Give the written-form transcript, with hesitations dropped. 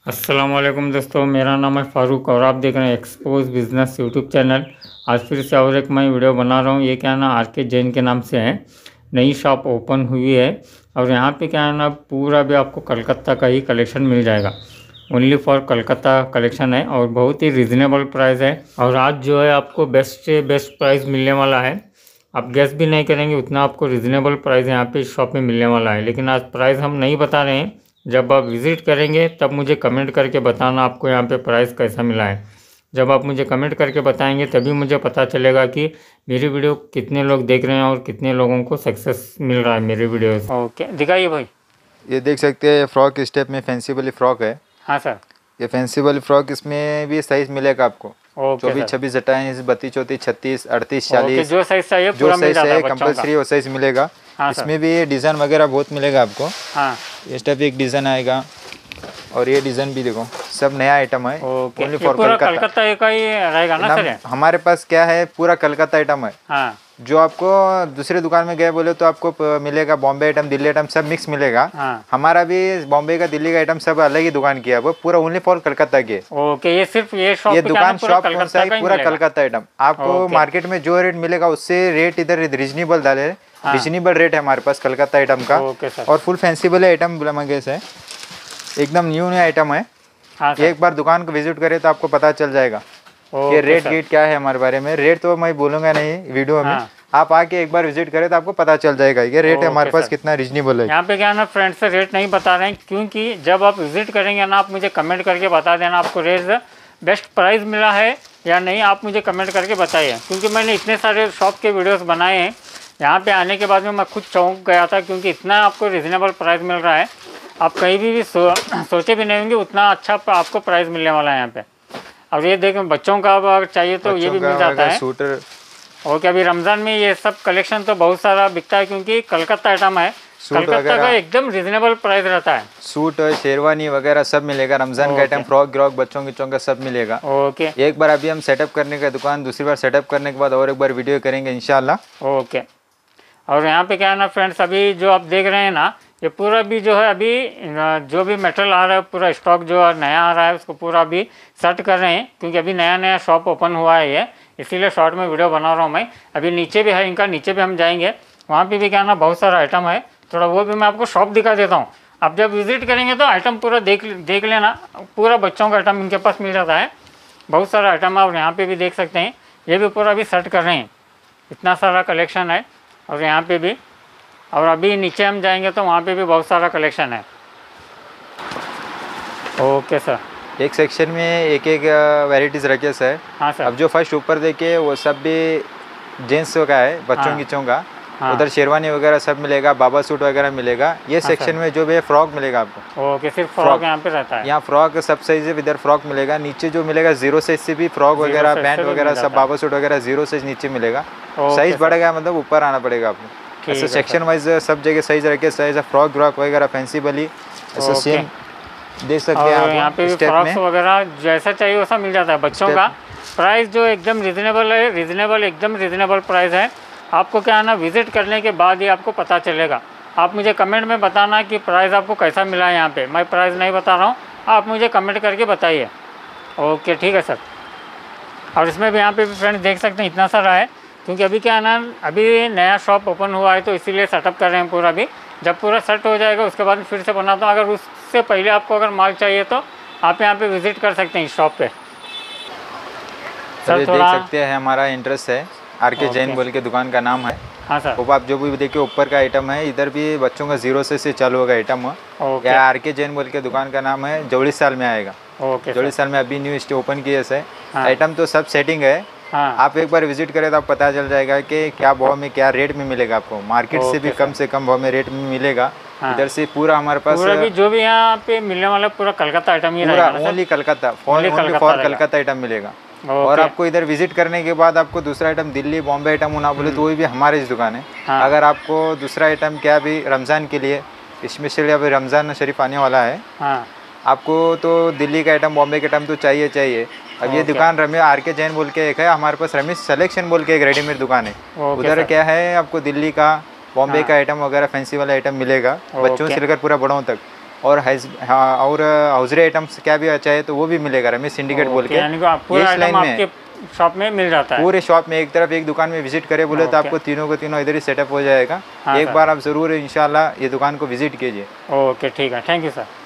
अस्सलाम वालेकुम दोस्तों, मेरा नाम है फ़ारूक और आप देख रहे हैं एक्सपोज बिज़नेस यूट्यूब चैनल। आज फिर से और एक मैं वीडियो बना रहा हूँ। ये क्या है ना, आर के जैन के नाम से है। नई शॉप ओपन हुई है और यहाँ पे क्या है ना, पूरा भी आपको कलकत्ता का ही कलेक्शन मिल जाएगा। ओनली फॉर कलकत्ता कलेक्शन है और बहुत ही रिजनेबल प्राइस है। और आज जो है आपको बेस्ट से बेस्ट प्राइस मिलने वाला है। आप गेस भी नहीं करेंगे उतना आपको रिजनेबल प्राइस यहाँ पे इस शॉप में मिलने वाला है। लेकिन आज प्राइस हम नहीं बता रहे हैं, जब आप विज़िट करेंगे तब मुझे कमेंट करके बताना आपको यहाँ पे प्राइस कैसा मिला है। जब आप मुझे कमेंट करके बताएंगे तभी मुझे पता चलेगा कि मेरी वीडियो कितने लोग देख रहे हैं और कितने लोगों को सक्सेस मिल रहा है मेरी वीडियो से। ओके, दिखाइए भाई। ये देख सकते हैं फ्रॉक स्टेप में फैंसी वाली फ्रॉक है। हाँ सर। ये फैंसी वाली फ्रॉक, इसमें भी साइज मिलेगा आपको। ओके 24, 26, 28, 32, 34, 36, 38, 40। जो साइज चाहिए जो पूरा मिल साइज जाता है है बच्चों का। कंपलसरी वो साइज मिलेगा। हाँ सर। इसमें भी डिज़ाइन वगैरह बहुत मिलेगा आपको। हाँ। इस टाइप एक डिज़ाइन आएगा और ये डिज़ाइन भी देखो, सब नया आइटम है। ओके, ओनली ये फॉर पूरा कलकत्ता। कलकत्ता का ही रहेगा ना सर? हमारे पास क्या है, पूरा कलकत्ता आइटम है। हाँ। जो आपको दूसरे दुकान में गए बोले तो आपको मिलेगा बॉम्बे आइटम, दिल्ली आइटम सब मिक्स मिलेगा। हाँ। हमारा भी बॉम्बे का, दिल्ली का आइटम सब अलग ही दुकान किया है, वो पूरा ओनली फॉर कलकत्ता के। ओके, ये सिर्फ ये शॉप ये पे दुकान पूरा शॉप कौन सा है, पूरा मिलेगा? कलकत्ता आइटम आपको। ओके। मार्केट में जो रेट मिलेगा उससे रेट इधर रिजनेबल डाले। हाँ। रिजनेबल रेट है हमारे पास कलकत्ता आइटम का। Okay sir. और फुल फैंसी वाले आइटम मंगे से एकदम न्यू न्यू आइटम है। हाँ सर। एक बार दुकान को विजिट करें तो आपको पता चल जाएगा कि रेट गेट क्या है हमारे बारे में। रेट तो मैं बोलूँगा नहीं वीडियो में। हाँ। आप आके एक बार विजिट करें तो आपको पता चल जाएगा ये रेट हमारे पास सर। कितना रिजनेबल है। यहाँ पे क्या है ना फ्रेंड्स, से रेट नहीं बता रहे हैं क्योंकि जब आप विजिट करेंगे ना, आप मुझे कमेंट करके बता देना आपको रेट बेस्ट प्राइस मिला है या नहीं। आप मुझे कमेंट करके बताइए, क्योंकि मैंने इतने सारे शॉप के वीडियोस बनाए हैं। यहाँ पे आने के बाद में मैं खुद चौंक गया था, क्योंकि इतना आपको रिजनेबल प्राइस मिल रहा है। आप कहीं भी सोचे भी नहीं होंगे उतना अच्छा आपको प्राइस मिलने वाला है यहाँ पे। और ये देखें, बच्चों का अगर चाहिए तो ये भी मिल जाता है। सूटर। और क्या, अभी रमज़ान में ये सब कलेक्शन तो बहुत सारा बिकता है, क्योंकि कलकत्ता आइटम है। कलकत्ता का एकदम रिजनेबल प्राइस रहता है। सूट, शेरवानी वगैरह सब मिलेगा। रमजान का आइटम, फ्रॉक ग्रॉक, बच्चों की का सब मिलेगा। ओके। एक बार अभी हम सेटअप करने का दुकान, दूसरी बार सेटअप करने के बाद और एक बार वीडियो करेंगे इंशाल्लाह। ओके। और यहाँ पे क्या है ना फ्रेंड्स, अभी जो आप देख रहे हैं ना, ये पूरा भी जो है अभी जो भी मटेरियल आ रहा है, पूरा स्टॉक जो नया आ रहा है उसको पूरा अभी सेट कर रहे हैं, क्योंकि अभी नया नया शॉप ओपन हुआ है ये, इसीलिए शॉर्ट में वीडियो बना रहा हूँ मैं। अभी नीचे भी है इनका, नीचे भी हम जाएंगे, वहाँ पे भी क्या ना बहुत सारा आइटम है। थोड़ा वो भी मैं आपको शॉप दिखा देता हूँ। आप जब विजिट करेंगे तो आइटम पूरा देख लेना। पूरा बच्चों का आइटम इनके पास मिल जाता है, बहुत सारा आइटम है। और यहाँ पे भी देख सकते हैं, ये भी पूरा अभी सेट कर रहे हैं, इतना सारा कलेक्शन है। और यहाँ पे भी, और अभी नीचे हम जाएंगे तो वहाँ पे भी बहुत सारा कलेक्शन है। Okay sir. एक सेक्शन में एक एक वैरायटीज रखे सर। हाँ सर। अब जो फर्स्ट ऊपर देखे वो सब भी जेंट्स का है, बच्चों की का। हाँ। उधर शेरवानी वगैरह सब मिलेगा, बाबा सूट वगैरह मिलेगा। ये सेक्शन में जो भी है फ्रॉक मिलेगा आपको। ओके, सिर्फ फ्रॉक यहाँ पे रहता है। यहाँ फ्रॉक सब साइज है, इधर फ्रॉक मिलेगा। नीचे जो मिलेगा जीरो साइज से भी फ्रॉक वगैरह, पैंट वगैरह सब, बाबा सूट वगैरह जीरो साइज नीचे मिलेगा। साइज बढ़ेगा मतलब ऊपर आना पड़ेगा आपको। ऐसे सेक्शन वाइज सब जगह साइज रखे, साइज फ्रॉक ग्रॉक वगैरह, फैंसी वाली ऐसे सेम देख सकते हैं आप। यहाँ पे भी फ्रॉक्स वगैरह जैसा चाहिए वैसा मिल जाता है। बच्चों का प्राइस जो एकदम रिजनेबल है, एकदम रिजनेबल प्राइस है। आपको क्या है ना, विजिट करने के बाद ही आपको पता चलेगा। आप मुझे कमेंट में बताना कि प्राइस आपको कैसा मिला है। यहाँ पे मैं प्राइस नहीं बता रहा हूँ, आप मुझे कमेंट करके बताइए। ओके, ठीक है सर। और इसमें भी यहाँ पे भी फ्रेंड्स देख सकते हैं इतना सारा है, क्योंकि अभी क्या है ना, अभी नया शॉप ओपन हुआ है तो इसीलिए सेटअप कर रहे हैं पूरा भी। जब पूरा सेट हो जाएगा उसके बाद फिर से बनाता हूँ। अगर उससे पहले आपको अगर माल चाहिए तो आप यहाँ पे विजिट कर सकते हैं इस शॉप पे। सर देख सकते हैं हमारा इंटरेस्ट है, आर के जैन बोल के दुकान का नाम है। हाँ सर। वो आप जो भी देखिए ऊपर का आइटम है, इधर भी बच्चों का जीरो से चालू होगा आइटम। या आर के जैन बोल के दुकान का नाम है, जोड़ीस साल में आएगा। जोड़ीस साल में अभी न्यू स्टोर ओपन किए से। आइटम तो सब सेटिंग है। आप एक बार विजिट करें तो आप पता चल जाएगा कि क्या भाव में, क्या रेट में मिलेगा आपको। मार्केट से कम भाव में रेट में मिलेगा। इधर से पूरा हमारे पास भी जो भी यहाँ पे मिलने वाला पूरा कलकत्ता आइटम ही रहेगा। Only Calcutta, for Calcutta item मिलेगा। और आपको इधर विजिट करने के बाद आपको दूसरा आइटम दिल्ली बॉम्बे आइटम होना बोले तो वही भी हमारे इस दुकान है। अगर आपको दूसरा आइटम क्या भी रमज़ान के लिए स्पेशली, अभी रमज़ान शरीफ आने वाला है, आपको तो दिल्ली का आइटम, बॉम्बे का आइटम तो चाहिए। अब ये दुकान रमेश आर के जैन बोल के एक है, हमारे पास रमेश सिलेक्शन बोल के एक रेडीमेड दुकान है। उधर क्या है, आपको दिल्ली का, बॉम्बे का आइटम वगैरह फैंसी वाला आइटम मिलेगा, बच्चों से लेकर पूरा बड़ों तक। और हाउजरी आइटम्स क्या भी चाहिए तो वो भी मिलेगा रमेश सिंडिकेट बोल के। यानी कि पूरा आइटम आपके शॉप में मिल जाता है? पूरे शॉप में एक तरफ एक दुकान में विजिट करे बोले तो आपको तीनों को तीनों इधर ही सेटअप हो जाएगा। एक बार आप ज़रूर इंशाल्लाह ये दुकान को विजिट कीजिए। ओके ठीक है, थैंक यू सर।